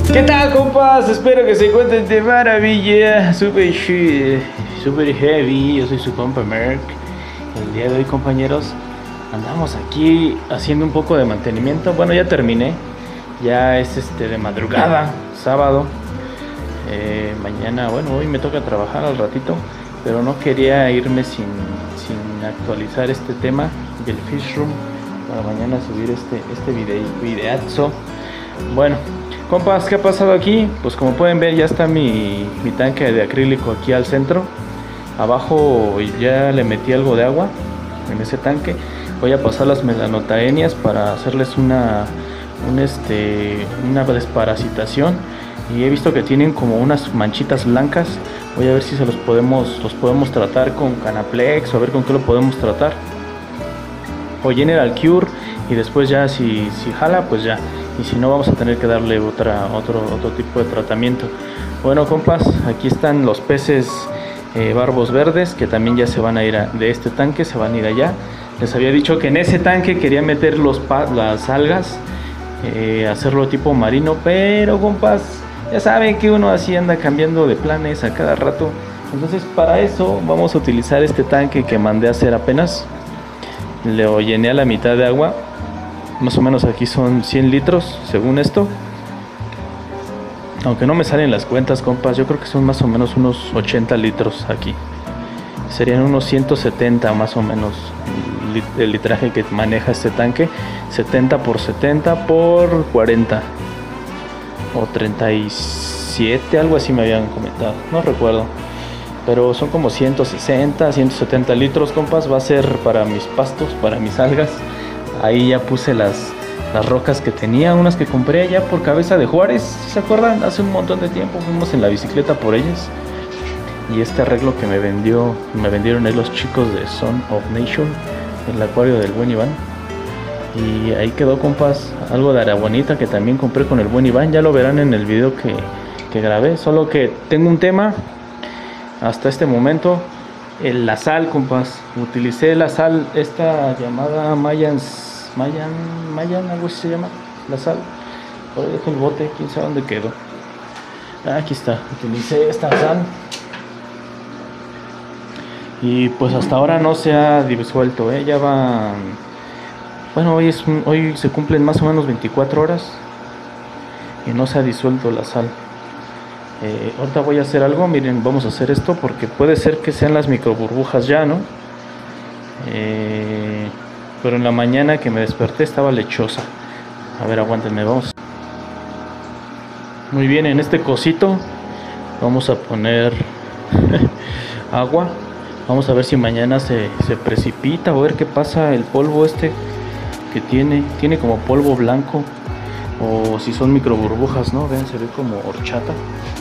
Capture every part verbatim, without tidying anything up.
¿Qué tal, compas? Espero que se encuentren de maravilla. Super, super heavy. Yo soy su compa Merck. El día de hoy, compañeros, andamos aquí haciendo un poco de mantenimiento. Bueno, ya terminé. Ya es este de madrugada, sábado. Eh, mañana, bueno, hoy me toca trabajar al ratito, pero no quería irme sin, sin actualizar este tema del fish room para mañana subir este, este video, videazo. Bueno, compas, ¿qué ha pasado aquí? Pues como pueden ver, ya está mi, mi tanque de acrílico aquí al centro. Abajo ya le metí algo de agua en ese tanque. Voy a pasar las melanotaenias para hacerles una, un este, una desparasitación. Y he visto que tienen como unas manchitas blancas. Voy a ver si se los podemos, los podemos tratar con Canaplex o a ver con qué lo podemos tratar. O General Cure, y después ya si, si jala, pues ya. Y si no, vamos a tener que darle otra, otro, otro tipo de tratamiento. Bueno, compas, aquí están los peces eh, barbos verdes, que también ya se van a ir a, de este tanque, se van a ir allá. Les había dicho que en ese tanque quería meter los, las algas, eh, hacerlo tipo marino, pero compas, ya saben que uno así anda cambiando de planes a cada rato. Entonces para eso vamos a utilizar este tanque que mandé a hacer apenas. Lo llené a la mitad de agua. Más o menos aquí son cien litros según esto. Aunque no me salen las cuentas, compas, yo creo que son más o menos unos ochenta litros aquí. Serían unos ciento setenta más o menos el litraje que maneja este tanque. setenta por setenta por cuarenta o treinta y siete, algo así me habían comentado, no recuerdo, pero son como ciento sesenta, ciento setenta litros, compas. Va a ser para mis pastos, para mis algas. Ahí ya puse las, las rocas que tenía, unas que compré allá por Cabeza de Juárez, ¿se acuerdan? Hace un montón de tiempo fuimos en la bicicleta por ellas. Y este arreglo que me vendió, me vendieron ahí los chicos de Son of Nation, el acuario del buen Iván. Y ahí quedó, compas, algo de aragonita que también compré con el buen Iván. Ya lo verán en el video que, que grabé. Solo que tengo un tema hasta este momento. El, la sal, compas. Utilicé la sal, esta llamada Mayan, Mayan, Mayan, algo así se llama, la sal. Por ahí dejo el bote, quién sabe dónde quedó. Ah, aquí está. Utilicé esta sal. Y pues hasta ahora no se ha disuelto, ¿eh? Ya va... Bueno, hoy, es un, hoy se cumplen más o menos veinticuatro horas y no se ha disuelto la sal. Eh, ahorita voy a hacer algo, miren, vamos a hacer esto porque puede ser que sean las micro burbujas ya, ¿no? Eh, pero en la mañana que me desperté estaba lechosa. A ver, aguántenme, vamos. Muy bien, en este cosito vamos a poner agua. Vamos a ver si mañana se, se precipita, a ver qué pasa el polvo este que tiene, tiene como polvo blanco, o si son micro burbujas, ¿no? Ven, se ve como horchata.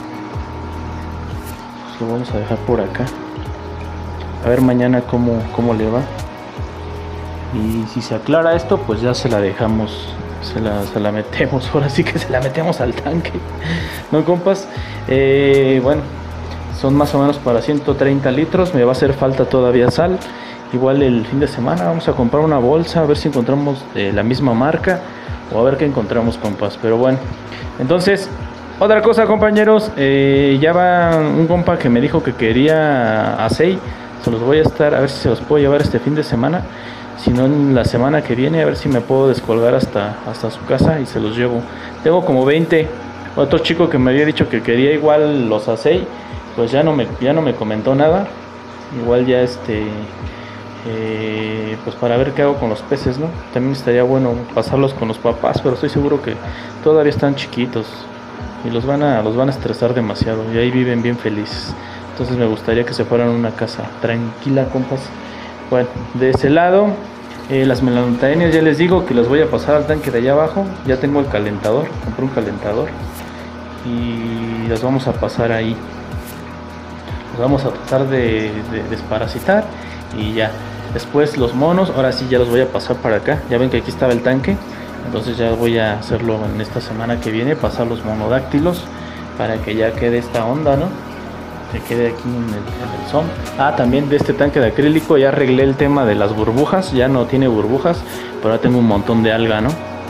Pues lo vamos a dejar por acá, a ver mañana cómo, cómo le va. Y si se aclara esto, pues ya se la dejamos, se la, se la metemos, ahora sí que se la metemos al tanque, ¿no, compas? Eh, bueno, son más o menos para ciento treinta litros, me va a hacer falta todavía sal. Igual el fin de semana vamos a comprar una bolsa, a ver si encontramos eh, la misma marca o a ver qué encontramos, compas. Pero bueno, entonces, otra cosa, compañeros, eh, ya va un compa que me dijo que quería acei. Se los voy a estar, a ver si se los puedo llevar este fin de semana. Si no, en la semana que viene, a ver si me puedo descolgar hasta, hasta su casa y se los llevo. Tengo como veinte. Otro chico que me había dicho que quería igual los acei, pues ya no me, ya no me comentó nada. Igual ya este... Eh, pues para ver qué hago con los peces, ¿no? También estaría bueno pasarlos con los papás, pero estoy seguro que todavía están chiquitos y los van a, los van a estresar demasiado y ahí viven bien felices. Entonces me gustaría que se fueran a una casa tranquila, compas. Bueno, de ese lado, eh, las melanotaenias ya les digo que las voy a pasar al tanque de allá abajo. Ya tengo el calentador, compré un calentador y las vamos a pasar ahí. Las vamos a tratar de, de desparasitar y ya. Después los monos, ahora sí ya los voy a pasar para acá. Ya ven que aquí estaba el tanque, entonces ya voy a hacerlo en esta semana que viene, pasar los monodáctilos para que ya quede esta onda, ¿no? Que quede aquí en el, en el son. Ah, también de este tanque de acrílico ya arreglé el tema de las burbujas, ya no tiene burbujas, pero ahora tengo un montón de alga, ¿no?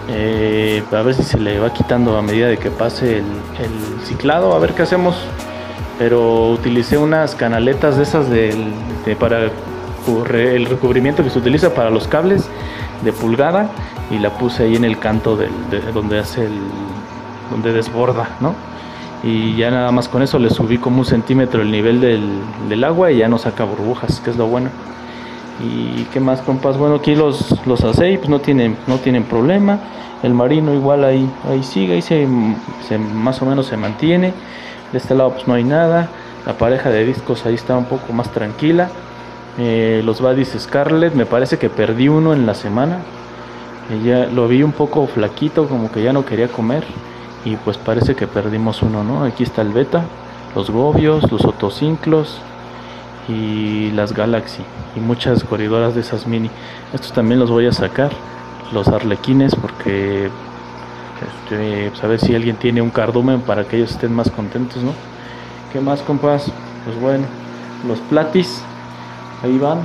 eh, a ver si se le va quitando a medida de que pase el, el ciclado, a ver qué hacemos. Pero utilicé unas canaletas de esas del, de, para el recubrimiento que se utiliza para los cables de pulgada, y la puse ahí en el canto del, de, donde hace el, donde desborda, ¿no? Y ya nada más con eso le subí como un centímetro el nivel del, del agua, y ya no saca burbujas, que es lo bueno. Y qué más, compas. Bueno, aquí los, los acei pues no tienen, no tienen problema. El marino igual ahí, ahí sigue, ahí se, se más o menos se mantiene. De este lado pues no hay nada. La pareja de discos ahí está un poco más tranquila. Eh, los Badis Scarlett, me parece que perdí uno en la semana. Eh, ya lo vi un poco flaquito, como que ya no quería comer. Y pues parece que perdimos uno, ¿no? Aquí está el Beta, los Gobios, los Otocinclos y las Galaxy. Y muchas corridoras de esas mini. Estos también los voy a sacar. Los Arlequines, porque... Este, pues a ver si alguien tiene un cardumen para que ellos estén más contentos, ¿no? ¿Qué más, compas? Pues bueno, los Platis, ahí van.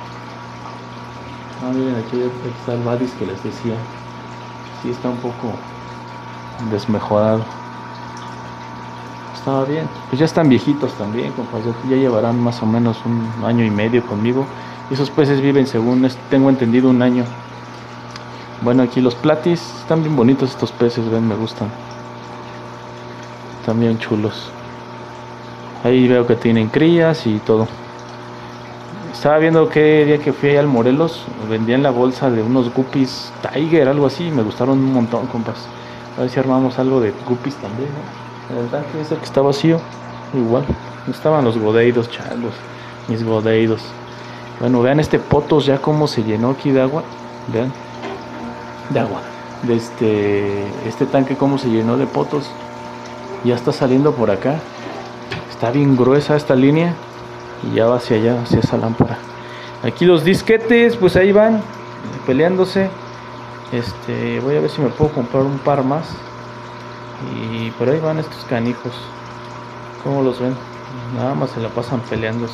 Ah, miren, aquí está el Badis que les decía. Sí, está un poco desmejorado. Estaba bien. Pues ya están viejitos también, compas. Ya, ya llevarán más o menos un año y medio conmigo. Y esos peces viven, según tengo entendido, un año. Bueno, aquí los Platis, están bien bonitos estos peces, ven, me gustan. Están bien chulos. Ahí veo que tienen crías y todo. Estaba viendo que día que fui al Morelos, vendían la bolsa de unos guppies Tiger, algo así, me gustaron un montón, compas. A ver si armamos algo de guppies también, ¿no? En el tanque ese que está vacío, igual. Estaban los godeidos, changos, mis godeidos. Bueno, vean este potos ya cómo se llenó aquí de agua, vean. De agua, de este este tanque como se llenó de potos. Ya está saliendo por acá, está bien gruesa esta línea y ya va hacia allá, hacia esa lámpara. Aquí los disquetes, pues ahí van peleándose. Este, voy a ver si me puedo comprar un par más. Y por ahí van estos canijos, ¿cómo los ven? Nada más se la pasan peleándose.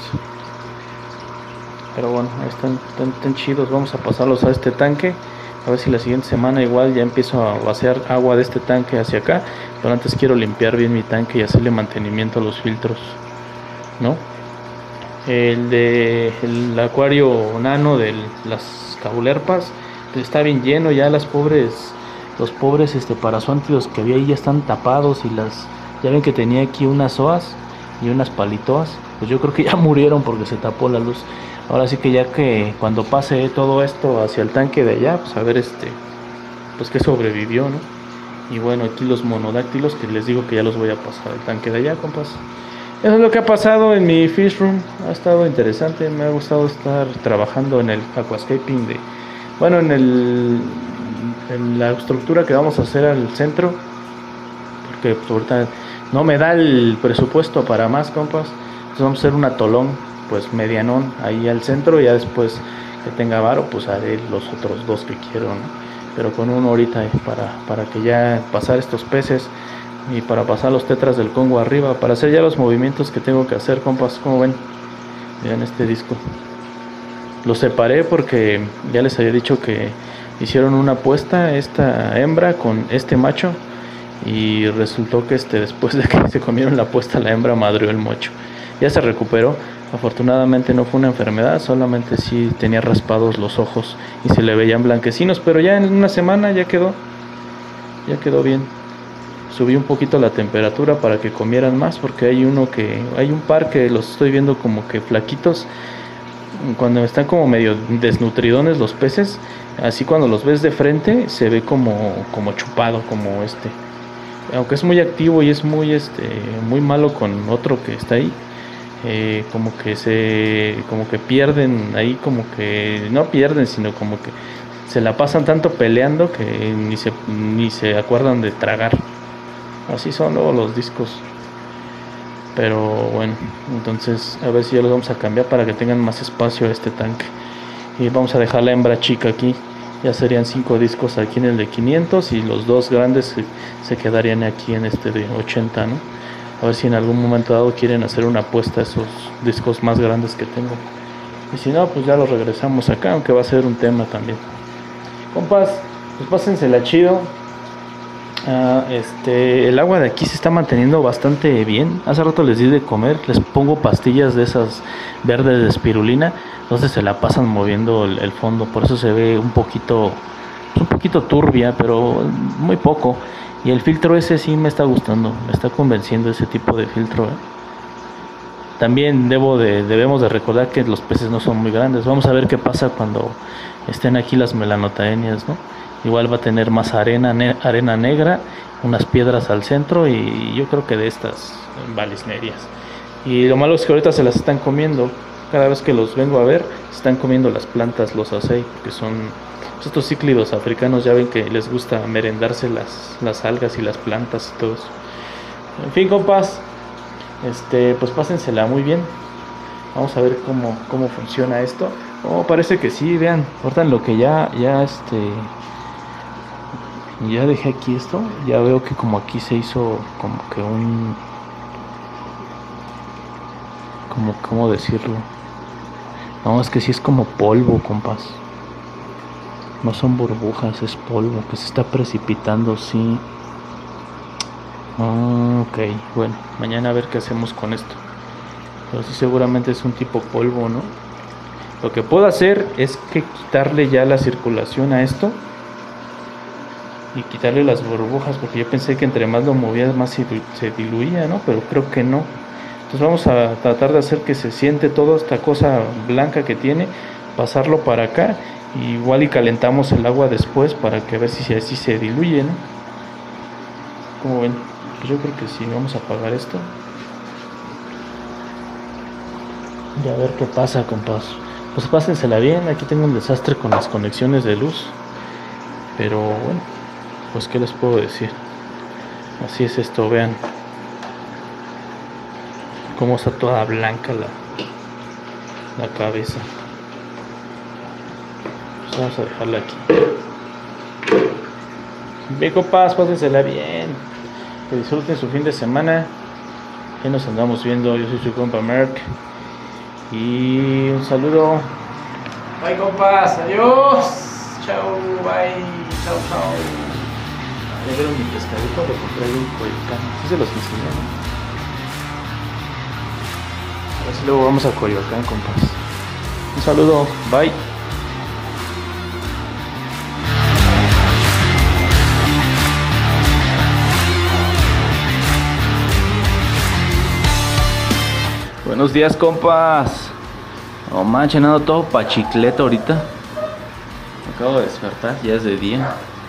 Pero bueno, ahí están, están, están chidos. Vamos a pasarlos a este tanque. A ver si la siguiente semana igual ya empiezo a vaciar agua de este tanque hacia acá. Pero antes quiero limpiar bien mi tanque y hacerle mantenimiento a los filtros, ¿no? El de el acuario nano de las cabulerpas pues está bien lleno ya. Las pobres, los pobres este parazoantidos que había ahí ya están tapados. Y las, ya ven que tenía aquí unas oas y unas palitoas. Pues yo creo que ya murieron porque se tapó la luz. Ahora sí que ya que cuando pase todo esto hacia el tanque de allá, pues a ver este, pues que sobrevivió, ¿no? Y bueno, aquí los monodáctilos que les digo que ya los voy a pasar al tanque de allá, compas. Eso es lo que ha pasado en mi fish room. Ha estado interesante, me ha gustado estar trabajando en el aquascaping de, bueno, en el, en la estructura que vamos a hacer al centro, porque pues, ahorita no me da el presupuesto para más, compas. Entonces vamos a hacer un atolón pues medianón ahí al centro, y ya después que tenga varo pues haré los otros dos que quiero, ¿no? Pero con uno ahorita para, para que ya pasar estos peces y para pasar los tetras del Congo arriba, para hacer ya los movimientos que tengo que hacer, compas. Como ven, vean este disco, lo separé porque ya les había dicho que hicieron una apuesta esta hembra con este macho, y resultó que este después de que se comieron la apuesta, la hembra madrió el macho. Ya se recuperó. Afortunadamente no fue una enfermedad, solamente sí tenía raspados los ojos y se le veían blanquecinos, pero ya en una semana ya quedó, ya quedó bien. Subí un poquito la temperatura para que comieran más, porque hay uno que, hay un par que los estoy viendo como que flaquitos, cuando están como medio desnutridones los peces, así cuando los ves de frente se ve como, como chupado, como este, aunque es muy activo y es muy este, muy malo con otro que está ahí. Eh, como que se como que pierden ahí, como que no pierden, sino como que se la pasan tanto peleando que ni se ni se acuerdan de tragar. Así son luego los discos. Pero bueno, entonces a ver si ya los vamos a cambiar para que tengan más espacio a este tanque. Y vamos a dejar la hembra chica aquí. Ya serían cinco discos aquí en el de quinientos, y los dos grandes se, se quedarían aquí en este de ochenta, ¿no? A ver si en algún momento dado quieren hacer una apuesta a esos discos más grandes que tengo. Y si no, pues ya los regresamos acá, aunque va a ser un tema también. Compas, Pues pásensela chido. Uh, este, el agua de aquí se está manteniendo bastante bien. Hace rato les di de comer, les pongo pastillas de esas verdes de espirulina, entonces se la pasan moviendo el, el fondo, por eso se ve un poquito, un poquito turbia, pero muy poco. Y el filtro ese sí me está gustando, me está convenciendo ese tipo de filtro, ¿eh? También debo de, debemos de recordar que los peces no son muy grandes. Vamos a ver qué pasa cuando estén aquí las melanotaenias, ¿no? Igual va a tener más arena, ne arena negra, unas piedras al centro y yo creo que de estas balisnerias. Y lo malo es que ahorita se las están comiendo. Cada vez que los vengo a ver, se están comiendo las plantas, los acei, que son pues, estos cíclidos africanos. Ya ven que les gusta merendarse las, las algas y las plantas y todo eso. En fin, compas, este, pues pásensela muy bien. Vamos a ver cómo, cómo funciona esto. Oh, parece que sí, vean, ahorita en lo que ya, ya este... ya dejé aquí esto, ya veo que como aquí se hizo como que un, como, ¿cómo decirlo? No, es que sí es como polvo, compas. No son burbujas, es polvo que se está precipitando, sí. Ah, ok, bueno, mañana a ver qué hacemos con esto. Pero sí seguramente es un tipo polvo, ¿no? Lo que puedo hacer es que quitarle ya la circulación a esto y quitarle las burbujas, porque yo pensé que entre más lo movía más se, se diluía, ¿no? Pero creo que no. Entonces vamos a tratar de hacer que se siente toda esta cosa blanca que tiene, pasarlo para acá, y igual y calentamos el agua después para que a ver si así se diluye, ¿no? Como ven, pues yo creo que sí. Vamos a apagar esto y a ver qué pasa, compas. Pues pásensela bien. Aquí tengo un desastre con las conexiones de luz, pero bueno, pues qué les puedo decir. Así es esto, vean cómo está toda blanca la, la cabeza. Pues vamos a dejarla aquí. Bien, compas, pásensela bien, que disfruten su fin de semana. Ya nos andamos viendo. Yo soy su compa Merck y un saludo. Bye, compas, adiós, chao, bye, chao, chao. Ya vieron mi pescadito, lo compré en Coyoacán. Sí se los enseñé, ¿no? A ver si luego vamos a Coyoacán, compas. Un saludo, bye. Buenos días, compas. No manches, ando todo pachicleto ahorita. Acabo de despertar, ya es de día.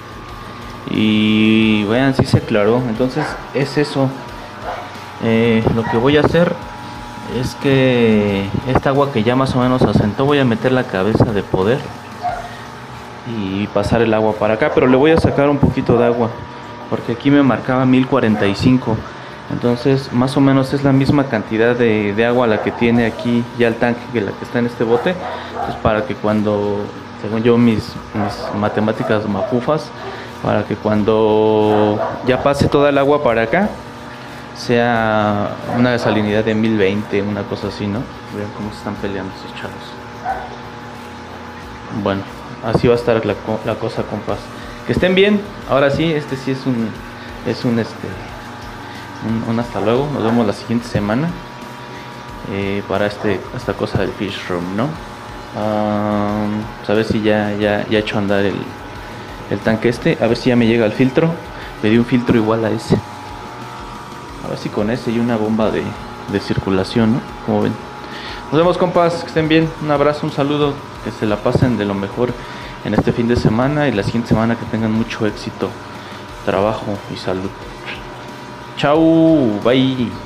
Y vean, sí se aclaró. Entonces es eso. Eh, lo que voy a hacer es que esta agua que ya más o menos asentó, voy a meter la cabeza de poder y pasar el agua para acá. Pero le voy a sacar un poquito de agua, porque aquí me marcaba mil cuarenta y cinco. Entonces más o menos es la misma cantidad de, de agua la que tiene aquí ya el tanque que la que está en este bote. Entonces para que cuando, según yo mis, mis matemáticas mafufas, para que cuando ya pase toda el agua para acá sea una salinidad de mil veinte, una cosa así, ¿no? Vean cómo se están peleando esos chavos. Bueno, así va a estar la, la cosa, compas. Que estén bien. Ahora sí, este sí es un es un este un, un hasta luego. Nos vemos la siguiente semana eh, para este esta cosa del fish room, ¿no? Um, pues a ver si ya ya ya he hecho andar el el tanque este, a ver si ya me llega el filtro. Pedí un filtro igual a ese, a ver si con ese y una bomba de, de circulación, ¿no? Como ven. Nos vemos, compas, que estén bien. Un abrazo, un saludo, que se la pasen de lo mejor en este fin de semana y la siguiente semana, que tengan mucho éxito, trabajo y salud. Chau, bye.